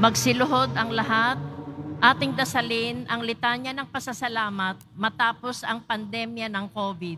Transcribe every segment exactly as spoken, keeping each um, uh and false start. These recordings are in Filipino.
Magsiluhod ang lahat, ating dasalin ang litanya ng pasasalamat matapos ang pandemya ng COVID.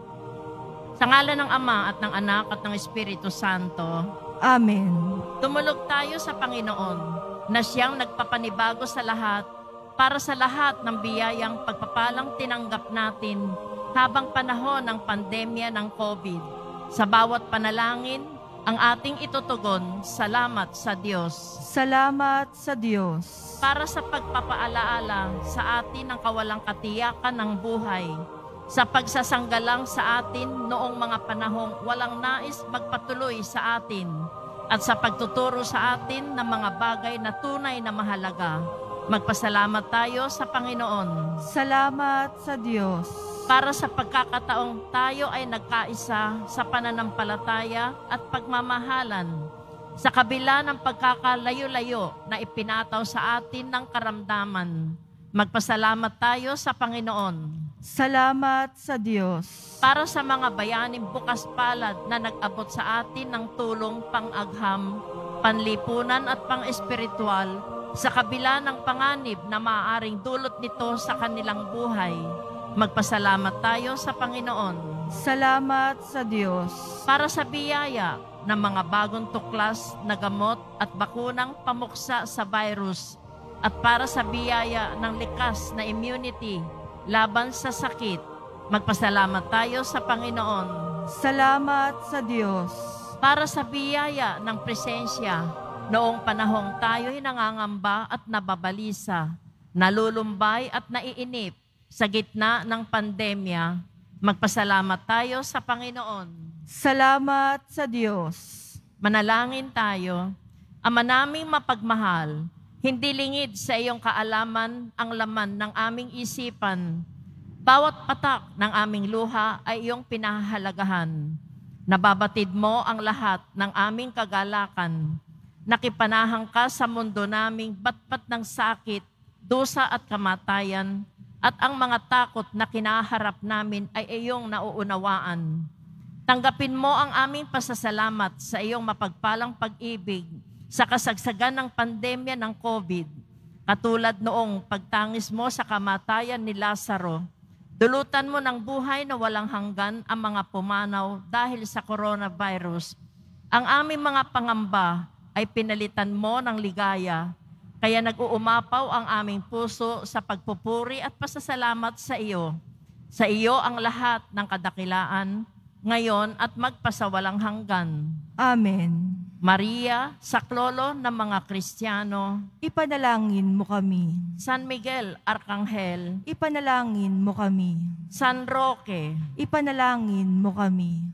Sa ngalan ng Ama at ng Anak at ng Espiritu Santo. Amen. Tumulog tayo sa Panginoon na siyang nagpapanibago sa lahat para sa lahat ng biyayang pagpapalang tinanggap natin habang panahon ng pandemya ng COVID. Sa bawat panalangin, ang ating itutugon, salamat sa Diyos. Salamat sa Diyos. Para sa pagpapaalaala sa atin ng kawalang katiyakan ng buhay, sa pagsasanggalang sa atin noong mga panahong walang nais magpatuloy sa atin, at sa pagtuturo sa atin ng mga bagay na tunay na mahalaga. Magpasalamat tayo sa Panginoon. Salamat sa Diyos. Para sa pagkakataong tayo ay nagkaisa sa pananampalataya at pagmamahalan, sa kabila ng pagkakalayo-layo na ipinataw sa atin ng karamdaman, magpasalamat tayo sa Panginoon. Salamat sa Diyos. Para sa mga bayaning bukas palad na nag-abot sa atin ng tulong pang-agham, panlipunan at pang-espiritual, sa kabila ng panganib na maaaring dulot nito sa kanilang buhay, magpasalamat tayo sa Panginoon. Salamat sa Diyos. Para sa biyaya ng mga bagong tuklas na gamot at bakunang pamuksa sa virus, at para sa biyaya ng likas na immunity laban sa sakit, magpasalamat tayo sa Panginoon. Salamat sa Diyos. Para sa biyaya ng presensya noong panahong tayo'y nangangamba at nababalisa, nalulumbay at naiinip sa gitna ng pandemya, magpasalamat tayo sa Panginoon. Salamat sa Diyos. Manalangin tayo. Ama naming mapagmahal, hindi lingid sa iyong kaalaman ang laman ng aming isipan. Bawat patak ng aming luha ay iyong pinahahalagahan. Nababatid mo ang lahat ng aming kagalakan. Nakipanahang ka sa mundo naming batpat ng sakit, dusa at kamatayan, at ang mga takot na kinaharap namin ay iyong nauunawaan. Tanggapin mo ang aming pasasalamat sa iyong mapagpalang pag-ibig sa kasagsagan ng pandemya ng COVID, katulad noong pagtangis mo sa kamatayan ni Lazaro. Dulutan mo ng buhay na walang hanggan ang mga pumanaw dahil sa coronavirus. Ang aming mga pangamba ay pinalitan mo ng ligaya, kaya nag-uumapaw ang aming puso sa pagpupuri at pasasalamat sa iyo. Sa iyo ang lahat ng kadakilaan, ngayon at magpasawalang hanggan. Amen. Maria, saklolo ng mga Kristiyano, Ipanalangin mo kami. San Miguel, Arkanghel, Ipanalangin mo kami. San Roque, Ipanalangin mo kami.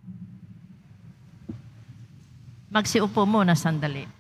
magsiupo muna sandali.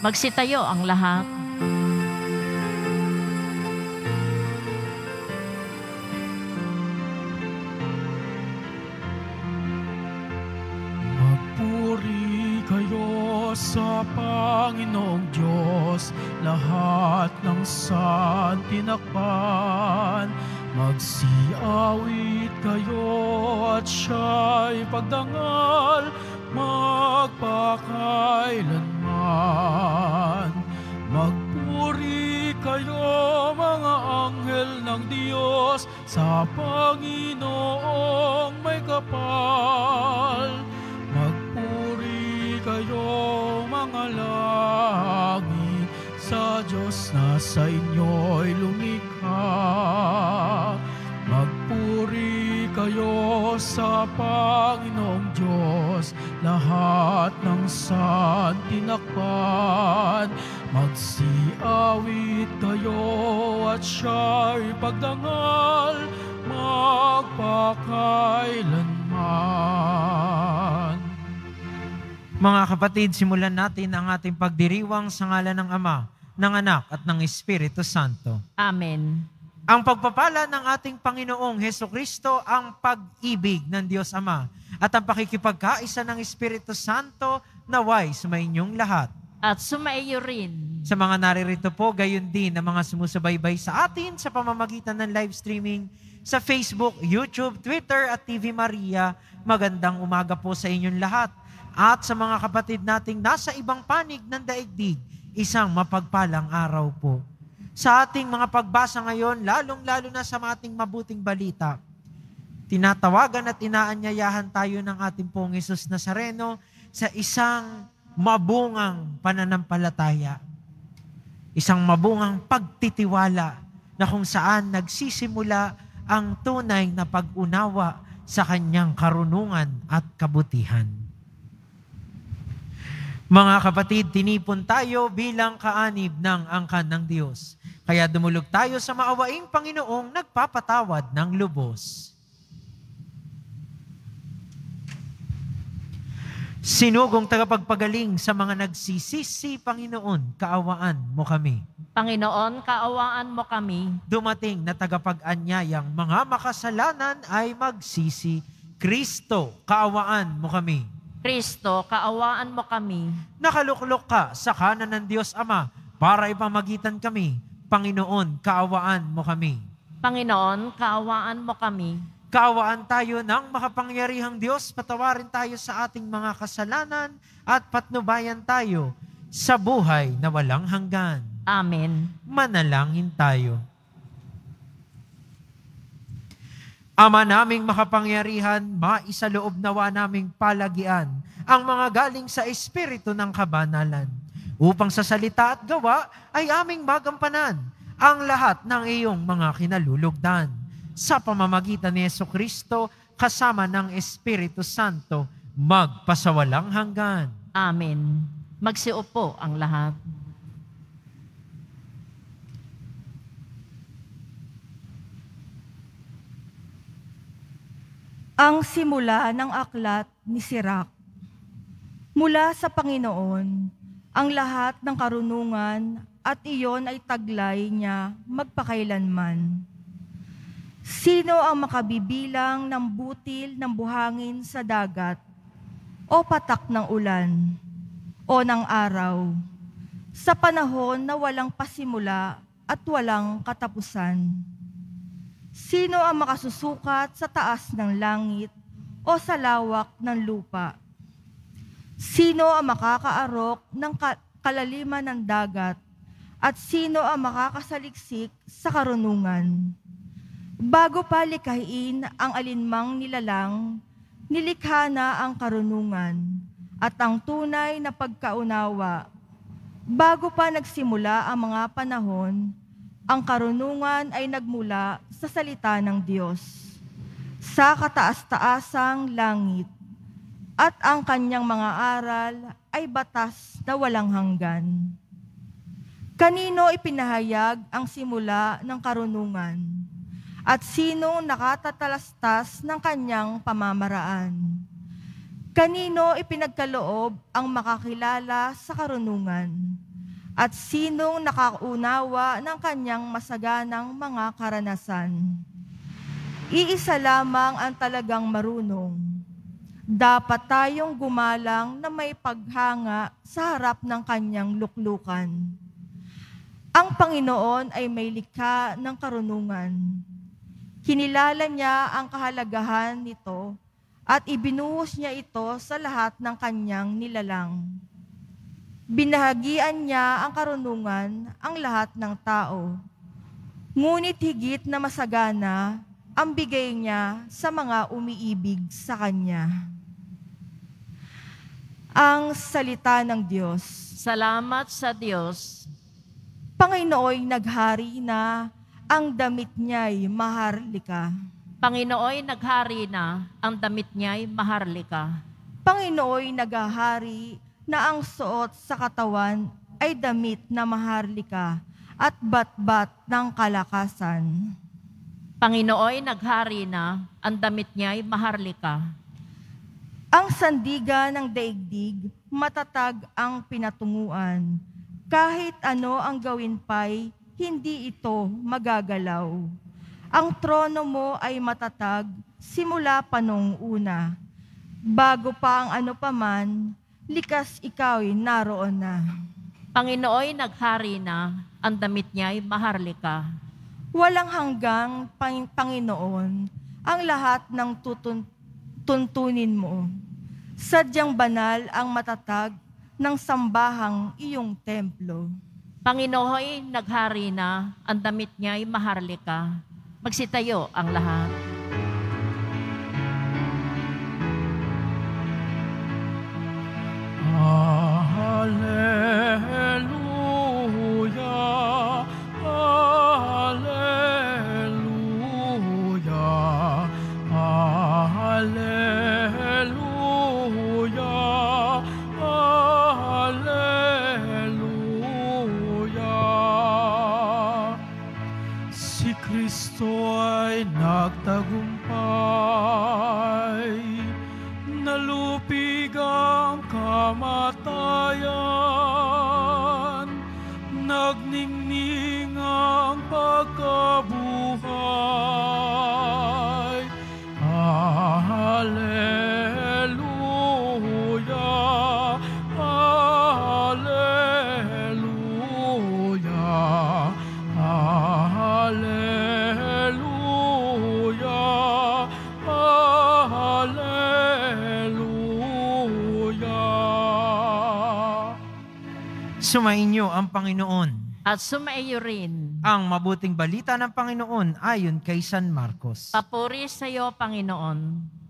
Magsitayo ang lahat. Magpuri kayo sa Panginoong Diyos, lahat ng santinakpan. Magsiawit kayo at siya'y pagdangal magpakailanman. Magpuri kayo mga anghel ng Diyos sa Panginoong may kapal. Magpuri kayo mga langit sa Diyos na sa inyo'y lumikha. Magpuri kayo sa Panginoong Diyos, lahat ng santinakpan. Magsiawit kayo at siya'y pagdangal magpakailanman. Mga kapatid, simulan natin ang ating pagdiriwang sa ngalan ng Ama, ng Anak at ng Espiritu Santo. Amen. Ang pagpapala ng ating Panginoong Hesukristo, ang pag-ibig ng Diyos Ama, at ang pakikipagkaisa ng Espiritu Santo naway sumainyong lahat. At sumaiyo rin. Sa mga naririto po, gayon din ang mga sumusubaybay sa atin sa pamamagitan ng live streaming sa Facebook, YouTube, Twitter at T V Maria. Magandang umaga po sa inyong lahat. At sa mga kapatid nating nasa ibang panig ng daigdig, isang mapagpalang araw po. Sa ating mga pagbasa ngayon, lalong-lalo na sa ating mabuting balita, tinatawagan at inaanyayahan tayo ng ating pong Hesus Nazareno sa isang mabungang pananampalataya. Isang mabungang pagtitiwala na kung saan nagsisimula ang tunay na pag-unawa sa kanyang karunungan at kabutihan. Mga kapatid, tinipon tayo bilang kaanib ng angkan ng Diyos. Kaya dumulog tayo sa maawaing Panginoong nagpapatawad ng lubos. Sinugong tagapagpagaling sa mga nagsisisi, Panginoon, kaawaan mo kami. Panginoon, kaawaan mo kami. Dumating na tagapag-anyayang mga makasalanan ay magsisi. Kristo, kaawaan mo kami. Kristo, kaawaan mo kami. Nakaluklok ka sa kanan ng Diyos Ama para ipamagitan kami. Panginoon, kaawaan mo kami. Panginoon, kaawaan mo kami. Kaawaan tayo ng makapangyarihang Diyos, patawarin tayo sa ating mga kasalanan at patnubayan tayo sa buhay na walang hanggan. Amen. Manalangin tayo. Ama naming makapangyarihan, maisaloob nawa naming palagian ang mga galing sa Espiritu ng kabanalan, upang sa salita at gawa ay aming magampanan ang lahat ng iyong mga kinalulugdan. Sa pamamagitan ni Jesucristo, kasama ng Espiritu Santo, magpasawalang hanggan. Amen. Magsiupo ang lahat. Ang simula ng aklat ni Sirach. Mula sa Panginoon, ang lahat ng karunungan at iyon ay taglay niya magpakailanman. Sino ang makabibilang ng butil ng buhangin sa dagat o patak ng ulan o ng araw sa panahon na walang pasimula at walang katapusan? Sino ang makasusukat sa taas ng langit o sa lawak ng lupa? Sino ang makakaarok ng kalaliman ng dagat at sino ang makakasaliksik sa karunungan? Bago pa likhain ang alinmang nilalang, nilikha na ang karunungan at ang tunay na pagkaunawa. Bago pa nagsimula ang mga panahon, ang karunungan ay nagmula sa salita ng Diyos, sa kataas-taasang langit, at ang kanyang mga aral ay batas na walang hanggan. Kanino ipinahayag ang simula ng karunungan? At sino nakatatalastas ng kanyang pamamaraan? Kanino ipinagkaloob ang makakilala sa karunungan? At sinong nakaunawa ng kanyang masaganang mga karanasan? Iisa lamang ang talagang marunong. Dapat tayong gumalang na may paghanga sa harap ng kanyang luklukan. Ang Panginoon ay may likha ng karunungan. Kinilala niya ang kahalagahan nito at ibinuhos niya ito sa lahat ng kanyang nilalang. Binahagian niya ang karunungan ang lahat ng tao. Ngunit higit na masagana ang bigay niya sa mga umiibig sa Kanya. Ang salita ng Diyos. Salamat sa Diyos. Panginooy naghari na, ang damit niya'y maharlika. Panginooy naghari na, ang damit niya'y maharlika. Panginooy naghahari na ang suot sa katawan ay damit na maharlika at batbat ng kalakasan. Panginooy naghari na, ang damit niya'y maharlika. Ang sandigan ng daigdig, matatag ang pinatunguan. Kahit ano ang gawin pa'y, hindi ito magagalaw. Ang trono mo ay matatag, simula pa nung una. Bago pa ang ano paman, likas ikaw'y naroon na. Panginooy naghari na, ang damit niya'y maharlika. Walang hanggang, Pang- Panginoon, ang lahat ng tutun- tuntunin mo. Sadyang banal ang matatag ng sambahang iyong templo. Panginooy naghari na, ang damit niya'y maharlika. Magsitayo ang lahat. Hallelujah, hallelujah, hallelujah, hallelujah. Si Kristo ay nagtagumpay, nalupig ang kamatayan, nagningning ang pagkabuhay. Hallelujah, hallelujah, hallelujah, hallelujah. Sumainyo ang Panginoon. At sumaiyo rin. Ang mabuting balita ng Panginoon ayon kay San Marcos. Papuri sa iyo, Panginoon.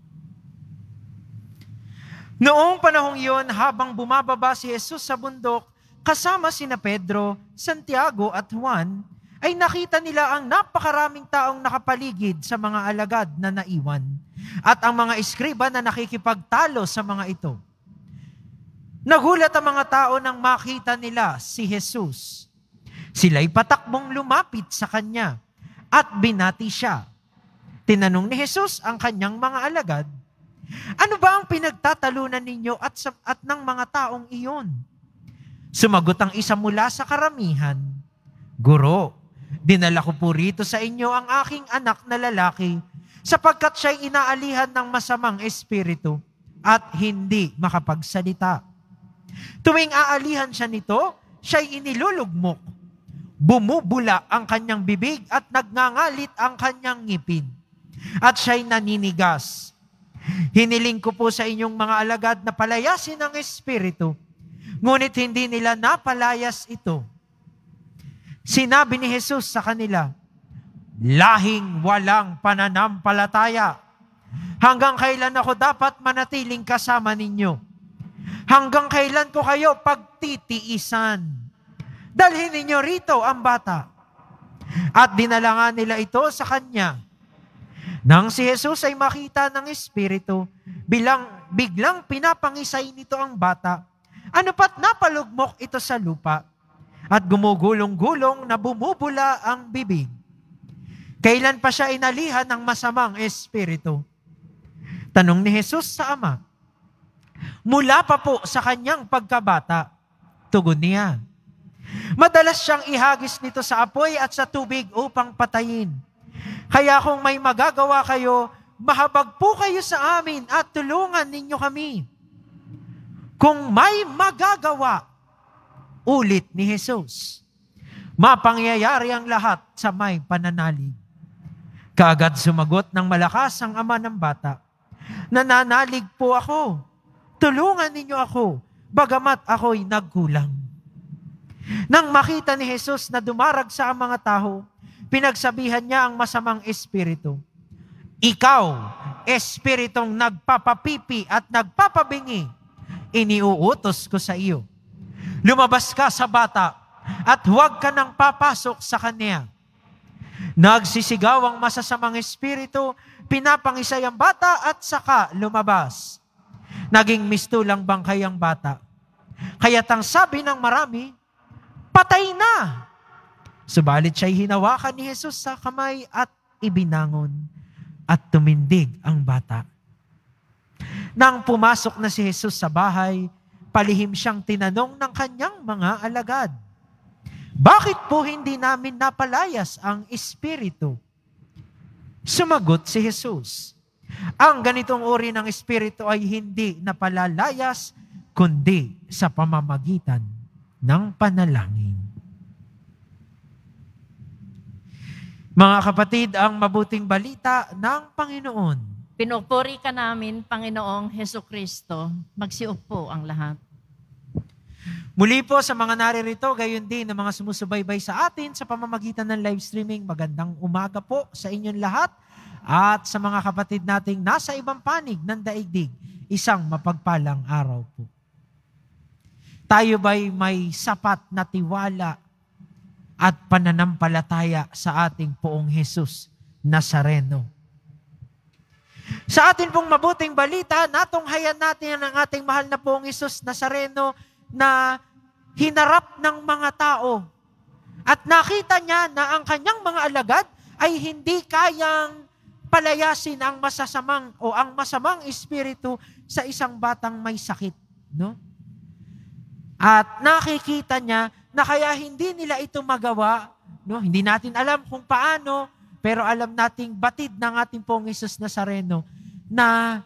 Noong panahong iyon, habang bumababa si Jesus sa bundok, kasama sina Pedro, Santiago at Juan, ay nakita nila ang napakaraming taong nakapaligid sa mga alagad na naiwan, at ang mga eskriba na nakikipagtalo sa mga ito. Nagulat ang mga tao nang makita nila si Jesus. Sila'y patakbong lumapit sa kanya at binati siya. Tinanong ni Jesus ang kanyang mga alagad, "Ano ba ang pinagtatalunan ninyo at, sa, at ng mga taong iyon?" Sumagot ang isa mula sa karamihan, "Guro, dinala ko po rito sa inyo ang aking anak na lalaki sapagkat siya'y inaalihan ng masamang espiritu at hindi makapagsalita. Tuwing aalihan siya nito, siya'y inilulugmok. Bumubula ang kanyang bibig at nagngangalit ang kanyang ngipin. At siya'y naninigas. Hiniling ko po sa inyong mga alagad na palayasin ang espiritu, ngunit hindi nila napalayas ito." Sinabi ni Jesus sa kanila, "Lahing walang pananampalataya. Hanggang kailan ako dapat manatiling kasama ninyo? Hanggang kailan ko kayo pagtitiisan? Dalhin ninyo rito ang bata." At dinala nga nila ito sa kanya. Nang si Jesus ay makita ng espiritu, bilang, biglang pinapangisay nito ang bata. Ano pat napalugmok ito sa lupa at gumugulong-gulong na bumubula ang bibig. Kailan pa siya inalihan ng masamang espiritu? Tanong ni Jesus sa ama. Mula pa po sa kanyang pagkabata, tugon niya, Madalas siyang ihagis nito sa apoy at sa tubig upang patayin. Kaya kung may magagawa kayo, mahabag po kayo sa amin at tulungan ninyo kami. Kung may magagawa, ulit ni Jesus, mapangyayari ang lahat sa may pananalig. Kaagad sumagot ng malakas ang ama ng bata, nananalig po ako. Tulungan ninyo ako, bagamat ako'y nagkulang. Nang makita ni Jesus na dumarag sa mga tao, pinagsabihan niya ang masamang espiritu. Ikaw, espiritong nagpapapipi at nagpapabingi, iniuutos ko sa iyo. Lumabas ka sa bata at huwag ka nang papasok sa kanya. Nagsisigaw ang masasamang espiritu, pinapangisay ang bata at saka lumabas. Naging mistulang bangkay ang bata. Kaya't ang sabi ng marami, patay na. Subalit siya'y hinawakan ni Jesus sa kamay at ibinangon at tumindig ang bata. Nang pumasok na si Jesus sa bahay, palihim siyang tinanong ng kanyang mga alagad, bakit po hindi namin napalayas ang espiritu? Sumagot si Jesus, ang ganitong uri ng espiritu ay hindi napalalayas, kundi sa pamamagitan ng panalangin. Mga kapatid, ang mabuting balita ng Panginoon. Pinupuri ka namin, Panginoong Hesus Kristo. Magsiupo ang lahat. Muli po sa mga naririto, gayon din ng mga sumusubaybay sa atin sa pamamagitan ng live streaming, magandang umaga po sa inyong lahat. At sa mga kapatid nating nasa ibang panig ng daigdig, isang mapagpalang araw po. Tayo ba'y may sapat na tiwala at pananampalataya sa ating poong Jesus Nazareno? Sa atin pong mabuting balita, natunghayan natin ang ating mahal na poong Jesus Nazareno na hinarap ng mga tao. At nakita niya na ang kanyang mga alagad ay hindi kayang palayasin ang masasamang o ang masamang espiritu sa isang batang may sakit. No? At nakikita niya na kaya hindi nila ito magawa. No? Hindi natin alam kung paano, pero alam nating batid ng ating pong Jesus Nazareno na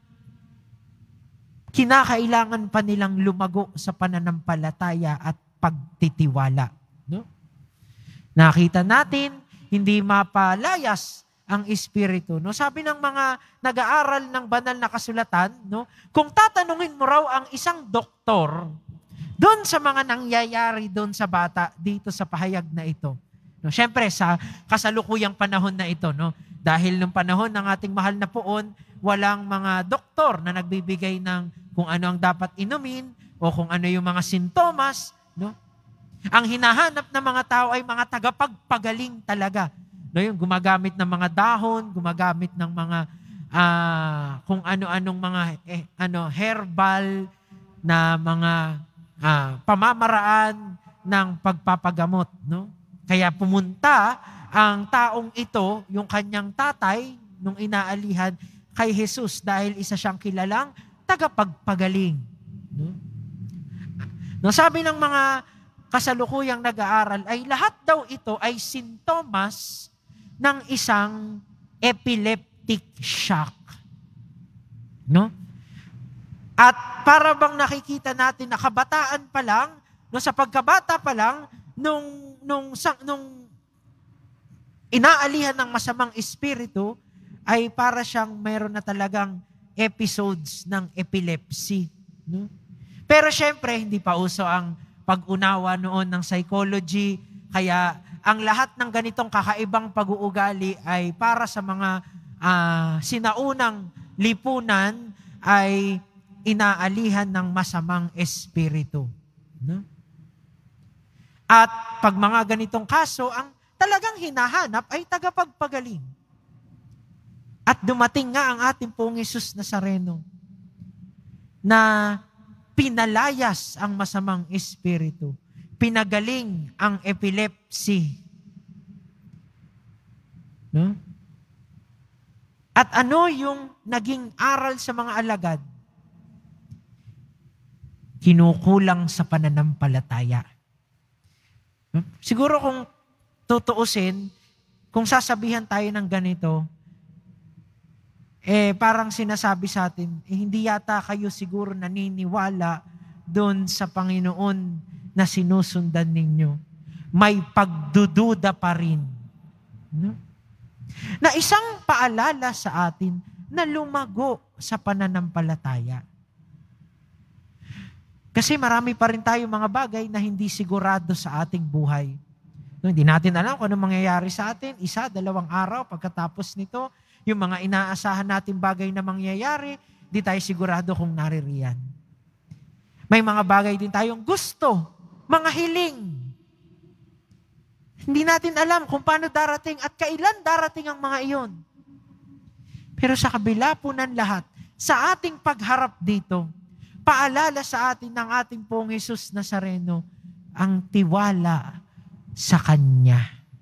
kinakailangan pa nilang lumago sa pananampalataya at pagtitiwala. No? Nakita natin, hindi mapalayas ang espiritu. No? Sabi ng mga nag-aaral ng banal na kasulatan, no? Kung tatanungin mo raw ang isang doktor doon sa mga nangyayari doon sa bata dito sa pahayag na ito. No? Siyempre, sa kasalukuyang panahon na ito, no? Dahil nung panahon ng ating mahal na poon, walang mga doktor na nagbibigay ng kung ano ang dapat inumin o kung ano yung mga sintomas. No? Ang hinahanap ng mga tao ay mga tagapagpagaling talaga. No? Yung gumagamit ng mga dahon, gumagamit ng mga uh, kung ano-anong mga eh, ano, herbal na mga uh, pamamaraan ng pagpapagamot. No? Kaya pumunta ang taong ito, yung kanyang tatay, nung inaalihan kay Jesus dahil isa siyang kilalang tagapagpagaling. No? No, sabi ng mga kasalukuyang nag-aaral ay lahat daw ito ay sintomas ng isang epileptic shock. No? At para bang nakikita natin na kabataan pa lang, no, sa pagkabata pa lang, nung, nung, nung inaalihan ng masamang espiritu, ay para siyang meron na talagang episodes ng epilepsy. No? Pero syempre, hindi pa uso ang pag-unawa noon ng psychology, kaya ang lahat ng ganitong kakaibang pag-uugali ay para sa mga uh, sinaunang lipunan ay inaalihan ng masamang espiritu. No? At pag mga ganitong kaso, ang talagang hinahanap ay tagapagpagaling. At dumating nga ang ating pong Jesus Nazareno na pinalayas ang masamang espiritu. Pinagaling ang epilepsy. No? At ano yung naging aral sa mga alagad? Kinukulang sa pananampalataya. Siguro kung tutuusin, kung sasabihan tayo ng ganito, eh parang sinasabi sa atin, eh, hindi yata kayo siguro naniniwala doon sa Panginoon na sinusundan ninyo. May pagdududa pa rin. No? Na isang paalala sa atin na lumago sa pananampalataya. Kasi marami pa rin tayo mga bagay na hindi sigurado sa ating buhay. No, hindi natin alam kung ano mangyayari sa atin. Isa, dalawang araw pagkatapos nito, yung mga inaasahan natin bagay na mangyayari, di tayo sigurado kung naririyan. May mga bagay din tayong gusto, mga hiling. Hindi natin alam kung paano darating at kailan darating ang mga iyon. Pero sa kabila po ng lahat, sa ating pagharap dito, paalala sa atin ng ating pong Jesus Nazareno ang tiwala sa Kanya.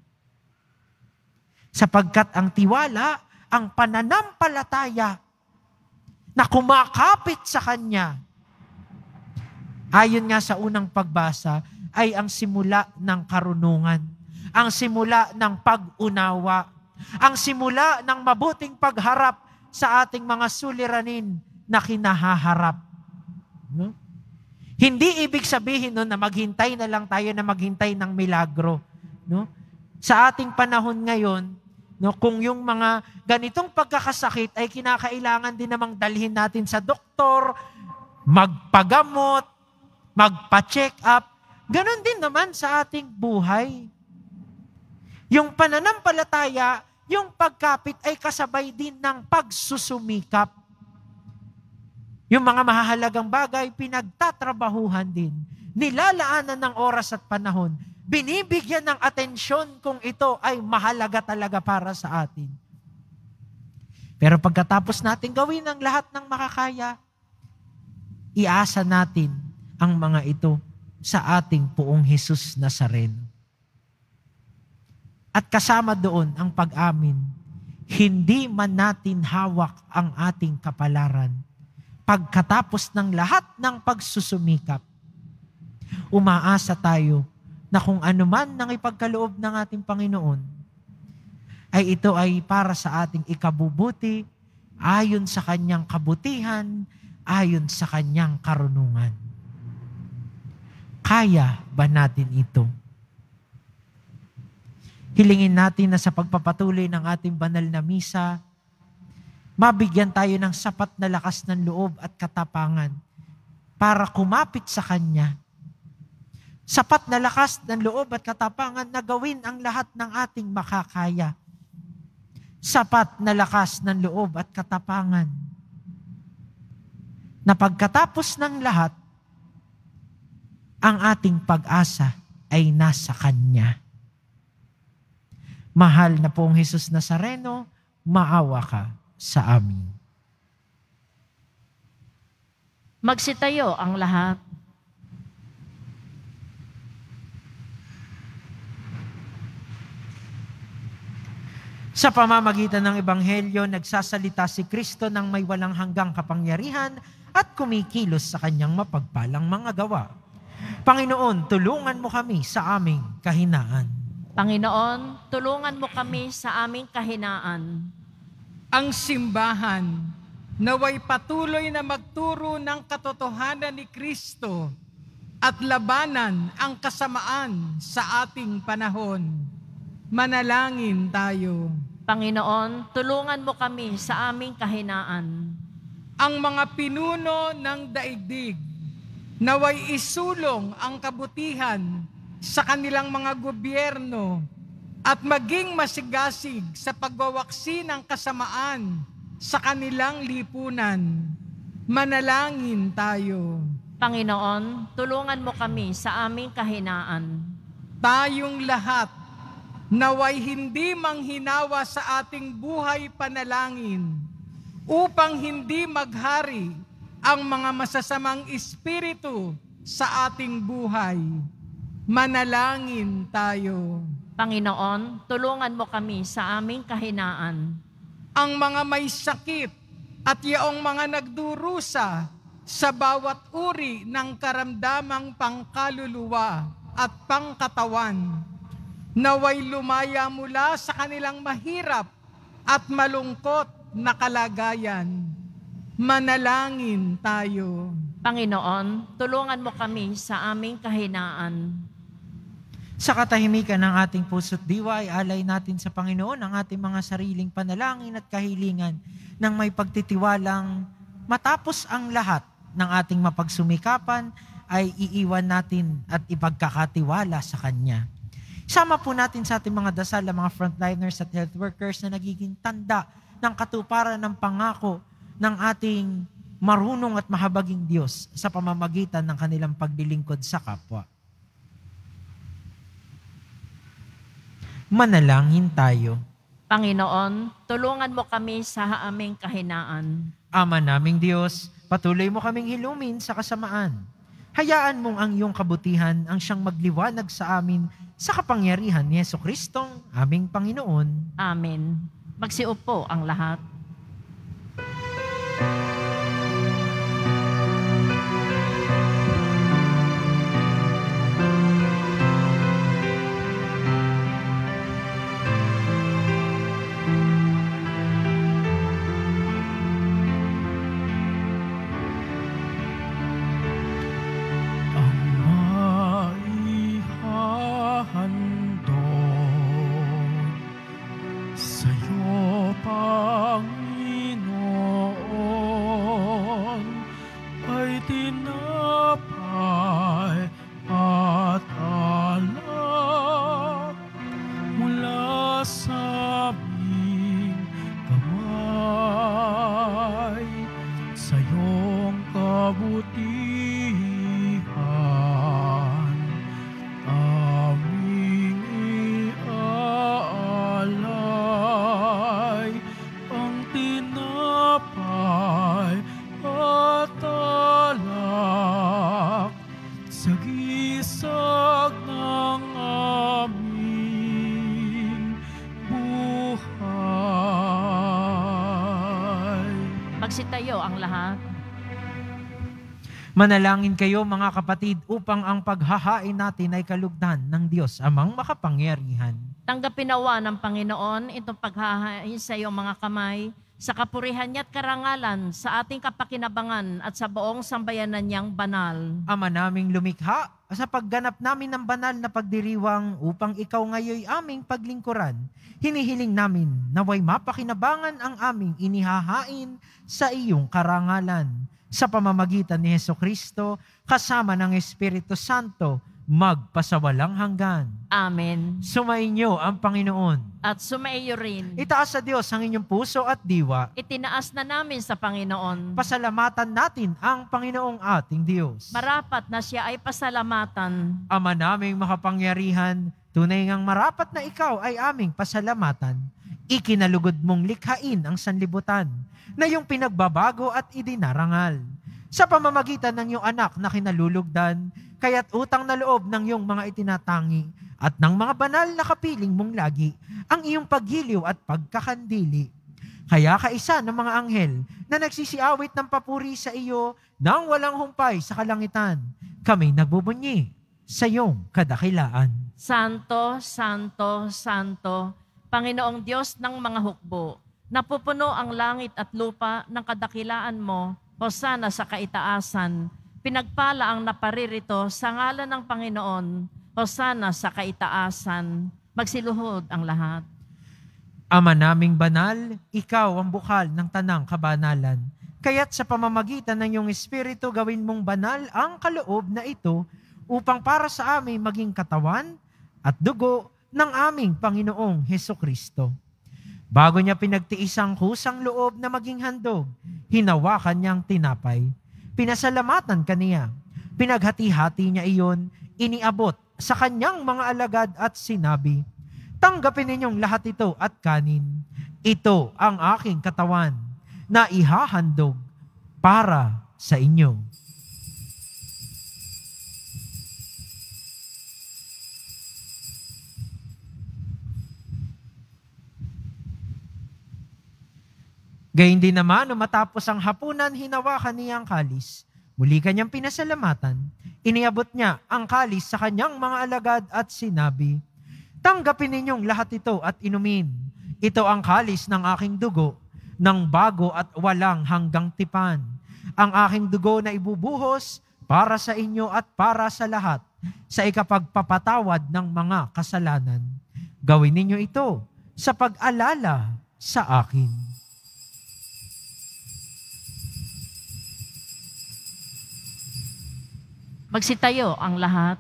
Sapagkat ang tiwala, ang pananampalataya na kumakapit sa Kanya, ayon nga sa unang pagbasa, ay ang simula ng karunungan, ang simula ng pag-unawa, ang simula ng mabuting pagharap sa ating mga suliranin na kinahaharap. No? Hindi ibig sabihin no, na maghintay na lang tayo na maghintay ng milagro. No? Sa ating panahon ngayon, no, kung yung mga ganitong pagkakasakit ay kinakailangan din namang dalhin natin sa doktor, magpagamot, magpa-check up, ganon din naman sa ating buhay. Yung pananampalataya, yung pagkapit ay kasabay din ng pagsusumikap. Yung mga mahahalagang bagay, pinagtatrabahuhan din. Nilalaanan ng oras at panahon. Binibigyan ng atensyon kung ito ay mahalaga talaga para sa atin. Pero pagkatapos natin gawin ang lahat ng makakaya, iasa natin ang mga ito sa ating Poong Jesus Nazareno. At kasama doon ang pag-amin, hindi man natin hawak ang ating kapalaran. Pagkatapos ng lahat ng pagsusumikap, umaasa tayo na kung ano man ang ipagkaloob ng ating Panginoon, ay ito ay para sa ating ikabubuti, ayon sa Kanyang kabutihan, ayon sa Kanyang karunungan. Kaya ba natin ito? Hilingin natin na sa pagpapatuloy ng ating banal na misa, mabigyan tayo ng sapat na lakas ng loob at katapangan para kumapit sa Kanya. Sapat na lakas ng loob at katapangan na gawin ang lahat ng ating makakaya. Sapat na lakas ng loob at katapangan na pagkatapos ng lahat, ang ating pag-asa ay nasa Kanya. Mahal na Poong Jesus Nazareno, maawa ka sa amin. Magsitayo ang lahat. Sa pamamagitan ng Ebanghelyo, nagsasalita si Kristo ng may walang hanggang kapangyarihan at kumikilos sa Kanyang mapagpalang mga gawa. Panginoon, tulungan mo kami sa aming kahinaan. Panginoon, tulungan mo kami sa aming kahinaan. Ang simbahan naway patuloy na magturo ng katotohanan ni Kristo at labanan ang kasamaan sa ating panahon. Manalangin tayo. Panginoon, tulungan mo kami sa aming kahinaan. Ang mga pinuno ng daigdig naway isulong ang kabutihan sa kanilang mga gobyerno at maging masigasig sa pagwawaksi ng kasamaan sa kanilang lipunan. Manalangin tayo. Panginoon, tulungan mo kami sa aming kahinaan. Tayong lahat naway hindi manghinawa sa ating buhay panalangin upang hindi maghari ang mga masasamang espiritu sa ating buhay. Manalangin tayo. Panginoon, tulungan mo kami sa aming kahinaan. Ang mga may sakit at yaong mga nagdurusa sa bawat uri ng karamdamang pangkaluluwa at pangkatawan. Naway lumaya mula sa kanilang mahirap at malungkot na kalagayan. Manalangin tayo. Panginoon, tulungan mo kami sa aming kahinaan. Sa katahimikan ng ating puso't diwa ay alay natin sa Panginoon ang ating mga sariling panalangin at kahilingan nang may pagtitiwalang matapos ang lahat ng ating mapagsumikapan ay iiwan natin at ipagkakatiwala sa Kanya. Sama po natin sa ating mga dasal ang mga frontliners at health workers na nagiging tanda ng katuparan ng pangako ng ating marunong at mahabaging Diyos sa pamamagitan ng kanilang paglilingkod sa kapwa. Manalangin tayo. Panginoon, tulungan mo kami sa aming kahinaan. Ama naming Diyos, patuloy mo kaming hilumin sa kasamaan. Hayaan mong ang iyong kabutihan ang siyang magliwanag sa amin sa kapangyarihan ni Jesucristong aming Panginoon. Amen. Magsiupo ang lahat. Magsitayo ang lahat. Manalangin kayo mga kapatid upang ang paghahain natin ay kalugdan ng Diyos amang makapangyarihan. Tanggapin nawa ng Panginoon itong paghahain sa iyong mga kamay sa kapurihan niya at karangalan sa ating kapakinabangan at sa buong sambayanan niyang banal. Ama naming lumikha, sa pagganap namin ng banal na pagdiriwang upang ikaw ngayoy aming paglingkuran, hinihiling namin naway mapakinabangan ang aming inihahain sa iyong karangalan. Sa pamamagitan ni Jesucristo, kasama ng Espiritu Santo, magpasawalang hanggan. Amen. Sumainyo ang Panginoon. At sumaiyo rin. Itaas sa Diyos ang inyong puso at diwa. Itinaas na namin sa Panginoon. Pasalamatan natin ang Panginoong ating Diyos. Marapat na siya ay pasalamatan. Ama naming makapangyarihan, tunay ngang marapat na ikaw ay aming pasalamatan. Ikinalugod mong likhain ang sanlibutan na iyong pinagbabago at idinarangal. Sa pamamagitan ng iyong anak na kinalulugdan, kaya't utang na loob ng iyong mga itinatangi at ng mga banal na kapiling mong lagi ang iyong paghiliw at pagkakandili. Kaya kaisa ng mga anghel na nagsisiawit ng papuri sa iyo nang walang humpay sa kalangitan, kami nagbubunyi sa iyong kadakilaan. Santo, Santo, Santo, Panginoong Diyos ng mga hukbo, napupuno ang langit at lupa ng kadakilaan mo, hosana sa kaitaasan. Pinagpala ang naparirito sa ngalan ng Panginoon, hosana sa kaitaasan. Magsiluhod ang lahat. Ama naming banal, ikaw ang bukal ng tanang kabanalan. Kaya't sa pamamagitan ng iyong Espiritu, gawin mong banal ang kaloob na ito upang para sa amin maging katawan at dugo ng aming Panginoong Hesukristo. Bago niya pinagtiis ang kusang loob na maging handog, hinawakan niyang tinapay. Pinasalamatan kaniya. Pinaghati-hati niya iyon, iniabot sa kanyang mga alagad at sinabi, tanggapin ninyong lahat ito at kanin. Ito ang aking katawan na ihahandog para sa inyo. Gayun din naman, nung matapos ang hapunan, hinawakan niya ang kalis. Muli kanyang pinasalamatan. Iniabot niya ang kalis sa kanyang mga alagad at sinabi, "Tanggapin ninyong lahat ito at inumin. Ito ang kalis ng aking dugo, ng bago at walang hanggang tipan. Ang aking dugo na ibubuhos para sa inyo at para sa lahat, sa ikapagpapatawad ng mga kasalanan. Gawin ninyo ito sa pag-alala sa akin." Magsitayo ang lahat.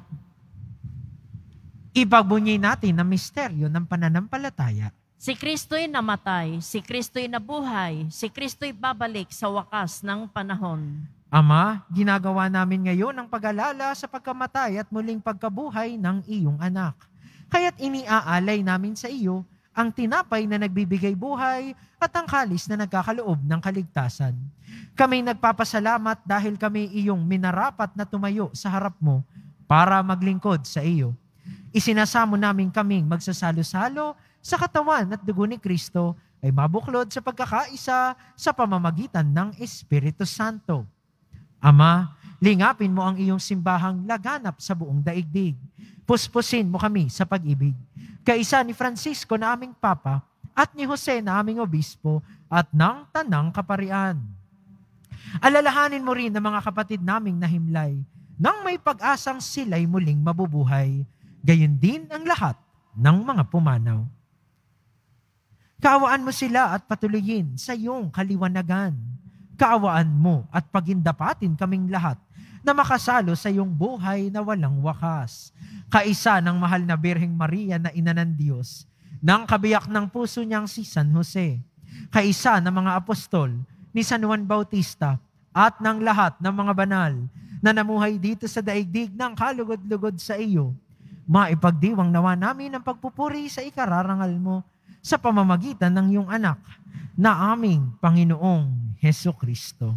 Ipagbunyi natin ang misteryo ng pananampalataya. Si Kristo'y namatay, si Kristo'y nabuhay, si Kristo'y babalik sa wakas ng panahon. Ama, ginagawa namin ngayon ang pag-alala sa pagkamatay at muling pagkabuhay ng iyong anak. Kaya't iniaalay namin sa iyo ang tinapay na nagbibigay buhay at ang kalis na nagkakaloob ng kaligtasan. Kami nagpapasalamat dahil kami iyong minarapat na tumayo sa harap mo para maglingkod sa iyo. Isinasamo namin kaming magsasalo-salo sa katawan at dugo ni Kristo ay mabuklod sa pagkakaisa sa pamamagitan ng Espiritu Santo. Ama, lingapin mo ang iyong simbahang laganap sa buong daigdig. Puspusin mo kami sa pag-ibig. Kaisa ni Francisco na aming Papa at ni Jose na aming Obispo at ng Tanang Kaparian. Alalahanin mo rin ang mga kapatid naming nahimlay nang may pag-asang sila'y muling mabubuhay. Gayon din ang lahat ng mga pumanaw. Kaawaan mo sila at patuloyin sa iyong kaliwanagan. Kaawaan mo at pagindapatin kaming lahat na makasalo sa iyong buhay na walang wakas. Kaisa ng mahal na Birheng Maria na ina ng Diyos, ng kabiyak ng puso niyang si San Jose, kaisa ng mga apostol ni San Juan Bautista at ng lahat ng mga banal na namuhay dito sa daigdig ng kalugod-lugod sa iyo, maipagdiwang nawa namin ang pagpupuri sa ikararangal mo sa pamamagitan ng iyong anak na aming Panginoong Hesukristo.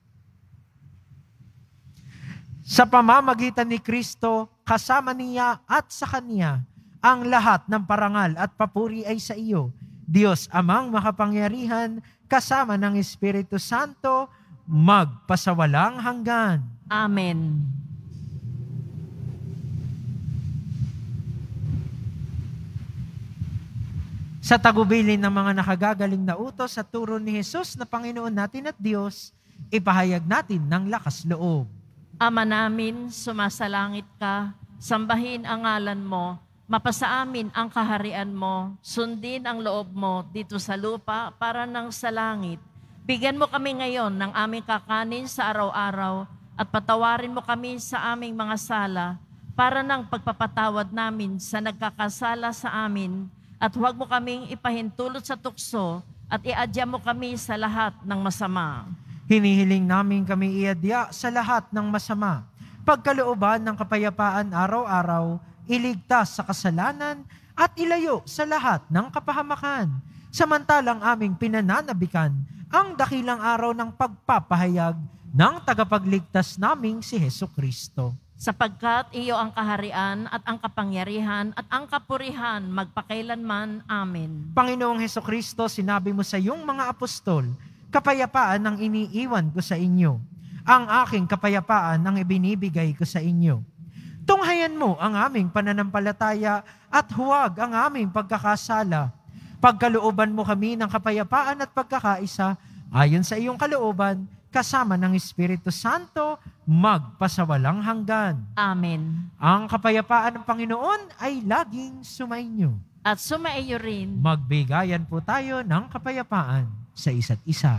Sa pamamagitan ni Kristo, kasama niya at sa Kanya, ang lahat ng parangal at papuri ay sa iyo, Diyos Amang makapangyarihan, kasama ng Espiritu Santo, magpasawalang hanggan. Amen. Sa tagubilin ng mga nakagagaling na utos at turo ni Jesus na Panginoon natin at Diyos, ipahayag natin ng lakas loob. Ama namin, sumasalangit ka, sambahin ang ngalan mo, mapasa amin ang kaharian mo, sundin ang loob mo dito sa lupa para nang sa langit. Bigyan mo kami ngayon ng aming kakanin sa araw-araw at patawarin mo kami sa aming mga sala para nang pagpapatawad namin sa nagkakasala sa amin. At huwag mo kaming ipahintulot sa tukso at iadya mo kami sa lahat ng masama. Hinihiling namin kami iadya sa lahat ng masama. Pagkalooban ng kapayapaan araw-araw, iligtas sa kasalanan at ilayo sa lahat ng kapahamakan. Samantalang aming pinananabikan ang dakilang araw ng pagpapahayag ng tagapagligtas naming si Hesukristo. Sapagkat iyo ang kaharian at ang kapangyarihan at ang kapurihan magpakailanman. Amen. Panginoong Hesukristo, sinabi mo sa iyong mga apostol, kapayapaan ang iniiwan ko sa inyo. Ang aking kapayapaan ang ibinibigay ko sa inyo. Tunghayan mo ang aming pananampalataya at huwag ang aming pagkakasala. Pagkalooban mo kami ng kapayapaan at pagkakaisa ayon sa iyong kalooban, kasama ng Espiritu Santo, magpasawalang hanggan. Amen. Ang kapayapaan ng Panginoon ay laging sumainyo. At sumaiyo rin. Magbigayan po tayo ng kapayapaan sa isa't isa.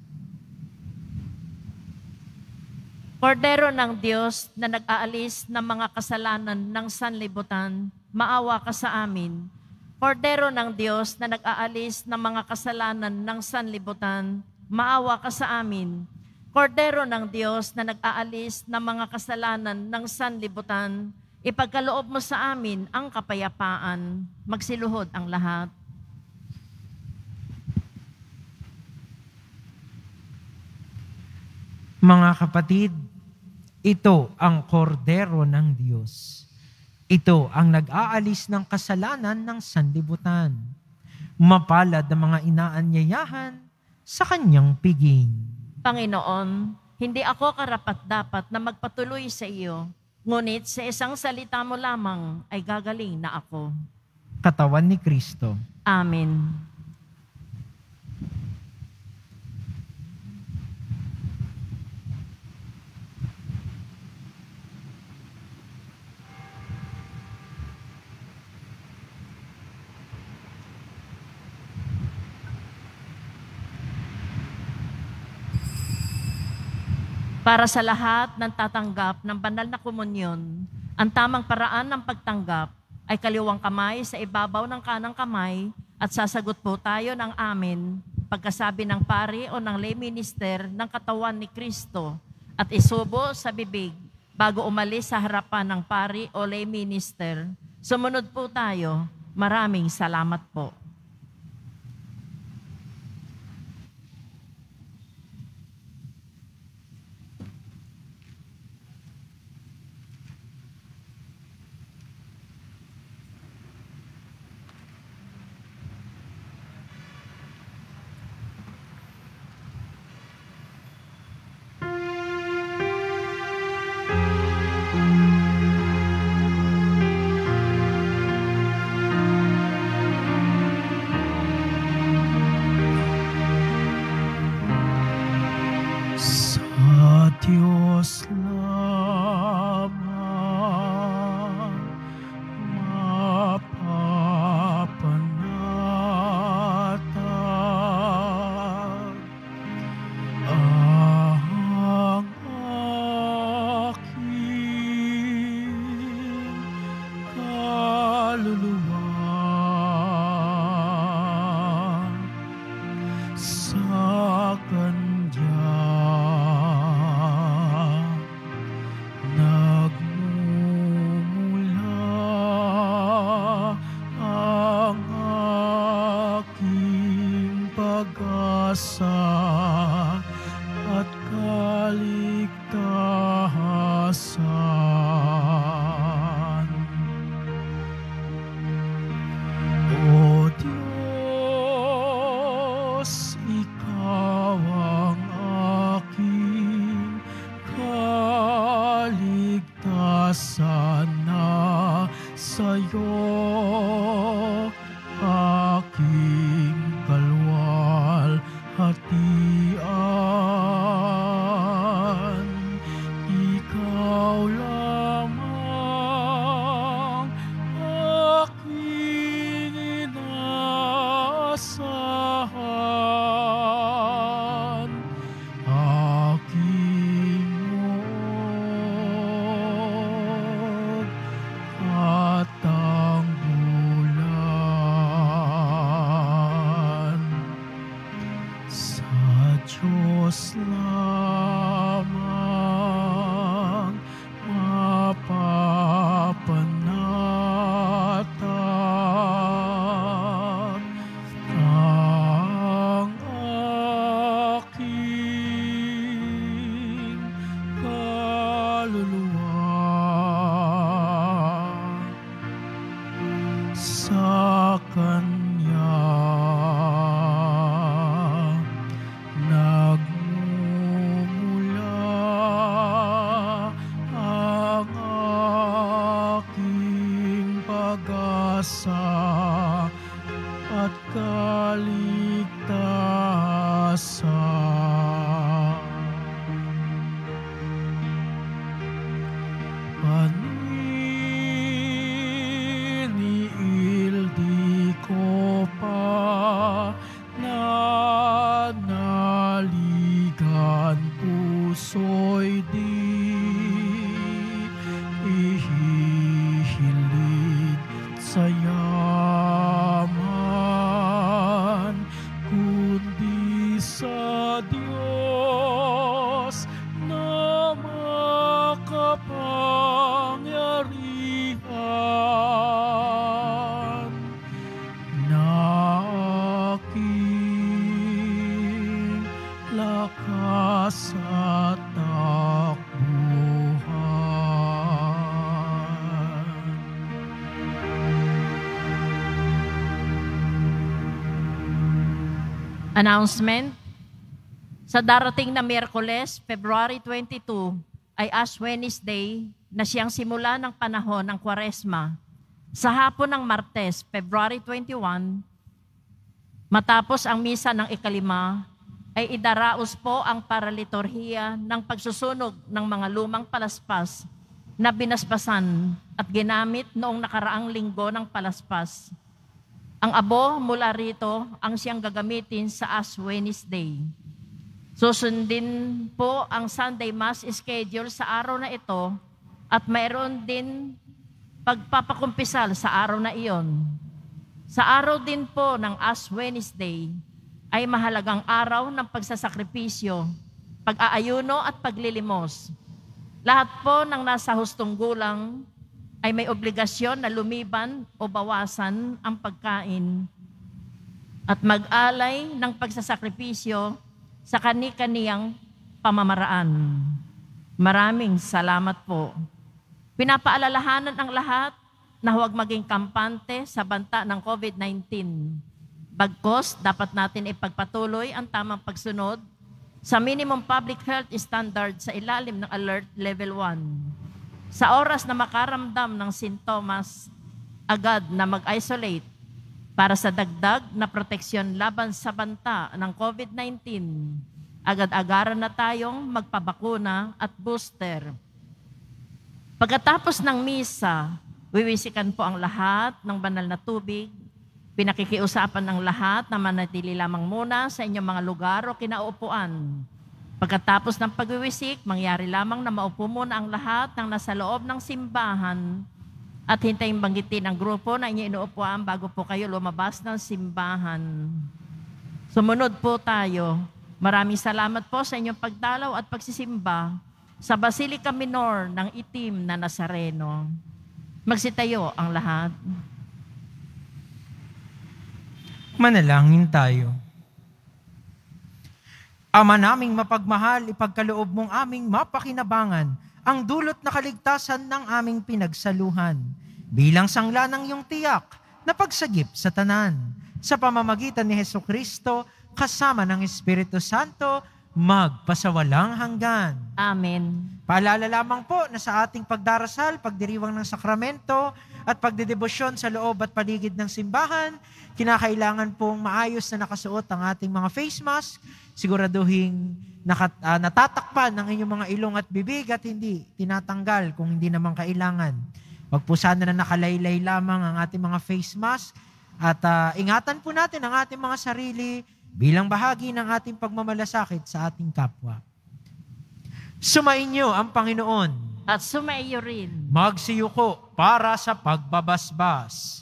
Kordero ng Diyos na nag-aalis ng mga kasalanan ng sanlibutan, maawa ka sa amin. Kordero ng Diyos na nag-aalis ng mga kasalanan ng sanlibutan, maawa ka sa amin. Kordero ng Diyos na nag-aalis ng mga kasalanan ng sanlibutan, ipagkaloob mo sa amin ang kapayapaan. Magsiluhod ang lahat. Mga kapatid, ito ang kordero ng Diyos. Ito ang nag-aalis ng kasalanan ng sanlibutan. Mapalad ang mga inaanyayahan sa kanyang piging. Panginoon, hindi ako karapat-dapat na magpatuloy sa iyo, Ngunit sa isang salita mo lamang ay gagaling na ako. Katawan ni Kristo. Amen. Para sa lahat ng tatanggap ng banal na komunyon, ang tamang paraan ng pagtanggap ay kaliwang kamay sa ibabaw ng kanang kamay at sasagot po tayo ng amen pagkasabi ng pari o ng lay minister ng katawan ni Kristo at isubo sa bibig bago umalis sa harapan ng pari o lay minister. Sumunod po tayo. Maraming salamat po. Announcement. Sa darating na Miyerkules, February twenty-two, ay Ash Wednesday, na siyang simula ng panahon ng Kwaresma, sa hapon ng Martes, February twenty-first, matapos ang misa ng ikalima, ay idaraos po ang paraliturhiya ng pagsusunog ng mga lumang palaspas na binasbasan at ginamit noong nakaraang linggo ng palaspas. Ang abo mula rito ang siyang gagamitin sa Ash Wednesday. Susundin po ang Sunday Mass schedule sa araw na ito at mayroon din pagpapakumpisal sa araw na iyon. Sa araw din po ng Ash Wednesday ay mahalagang araw ng pagsasakripisyo, pag-aayuno at paglilimos. Lahat po ng nasa hustong gulang ay may obligasyon na lumiban o bawasan ang pagkain at mag-alay ng pagsasakripisyo sa kani-kaniyang pamamaraan. Maraming salamat po. Pinapaalalahanan ang lahat na huwag maging kampante sa banta ng COVID nineteen. Bagkos, dapat natin ipagpatuloy ang tamang pagsunod sa minimum public health standard sa ilalim ng Alert Level one. Sa oras na makaramdam ng sintomas, agad na mag-isolate para sa dagdag na proteksyon laban sa banta ng COVID nineteen. Agad-agaran na tayong magpabakuna at booster. Pagkatapos ng misa, wiwisikan po ang lahat ng banal na tubig. Pinakikiusapan ng lahat na manatili lamang muna sa inyong mga lugar o kinaupuan. Pagkatapos ng pagwiwisik, mangyari lamang na maupo muna ang lahat ng nasa loob ng simbahan at hintayin banggitin ang grupo na inyong inuupuan bago po kayo lumabas ng simbahan. Sumunod po tayo. Maraming salamat po sa inyong pagdalaw at pagsisimba sa Basilica Minor ng Itim na Nazareno. Magsitayo ang lahat. Manalangin tayo. Ama naming mapagmahal, ipagkaloob mong aming mapakinabangan ang dulot na kaligtasan ng aming pinagsaluhan bilang sangla ng iyong tiyak na pagsagip sa tanan. Sa pamamagitan ni Hesukristo, kasama ng Espiritu Santo, magpasawalang hanggan. Amen. Paalala lamang po na sa ating pagdarasal, pagdiriwang ng sakramento, at pagdedebosyon sa loob at paligid ng simbahan, kinakailangan pong maayos na nakasuot ang ating mga face mask, siguraduhin nakat, uh, natatakpan ng inyong mga ilong at bibig at hindi tinatanggal kung hindi naman kailangan. Wag po sana na nakalaylay lamang ang ating mga face mask at uh, ingatan po natin ang ating mga sarili bilang bahagi ng ating pagmamalasakit sa ating kapwa. Sumainyo ang Panginoon. At sumaiyo rin. Magsiyuko para sa pagbabasbas.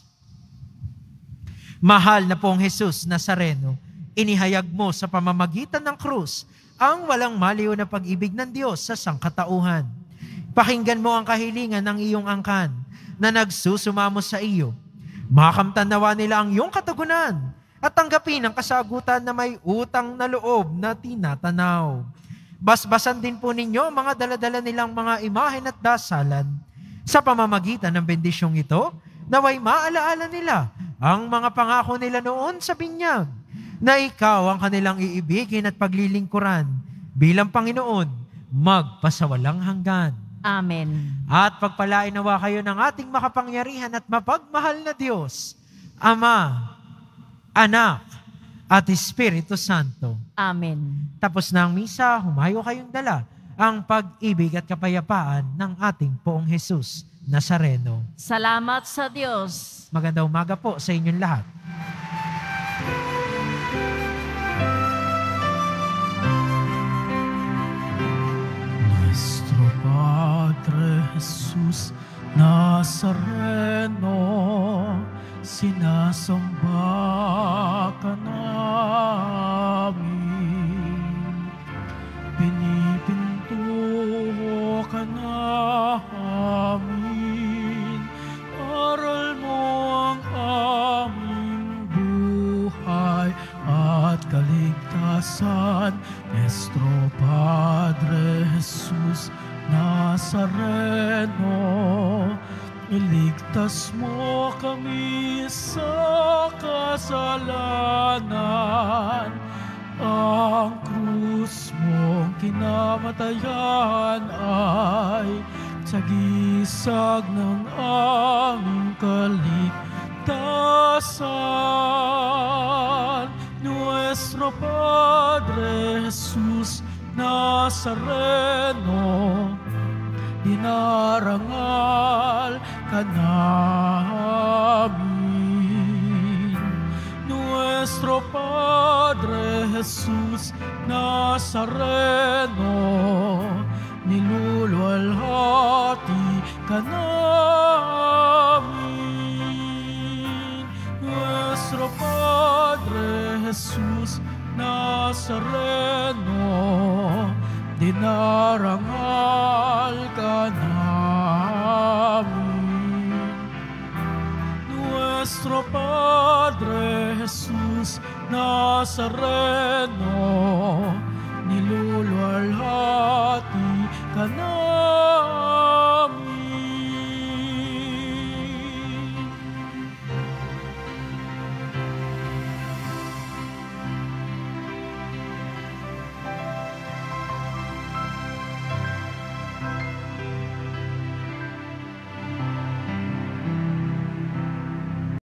Mahal na pong Jesus Nazareno, inihayag mo sa pamamagitan ng krus ang walang maliw na pag-ibig ng Diyos sa sangkatauhan. Pakinggan mo ang kahilingan ng iyong angkan na nagsusumamo sa iyo. Makamtan nawa nila ang iyong katugunan at tanggapin ang kasagutan na may utang na loob na tinatanaw. Basbasan din po ninyo mga daladala nilang mga imahen at dasalan. Sa pamamagitan ng bendisyong ito, naway maalaala nila ang mga pangako nila noon sa binyag, na ikaw ang kanilang iibigin at paglilingkuran bilang Panginoon, magpasawalang hanggan. Amen. At pagpalain nawa kayo ng ating makapangyarihan at mapagmahal na Diyos, Ama, Anak, at Espiritu Santo. Amen. Tapos na ang misa, humayo kayong dala ang pag-ibig at kapayapaan ng ating poong Jesus Nazareno. Salamat sa Diyos. Magandang umaga po sa inyong lahat. Nuestro Padre Jesus Nazareno, sinasamba ka namin, pinipinto ka namin, aral mo ang aming buhay at kaligtasan. Nuestro Padre Jesus Nazareno, iligtas mo kami sa kasalanan. Ang krus mong kinamatayan ay sa gisag ng aming kaligtasan. Nuestro Padre Jesus Nazareno, dinarangal ka namin. Nuestro Padre Jesus Nazareno, niluluwalhati ka namin. Nuestro Padre Jesus Nazareno, dinarangal ka namin. Nuestro Padre Jesus Nazareno,